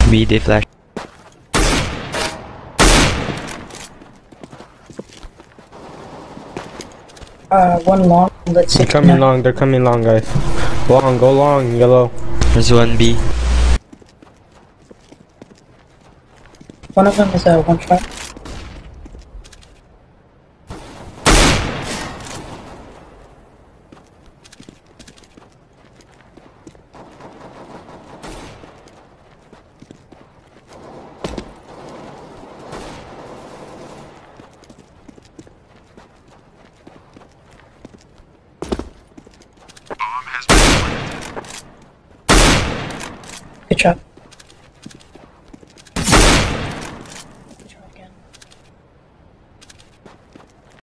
B, they flash. One long, let's see. They're coming long, guys. Long, go long, yellow. There's one B. One of them is one shot.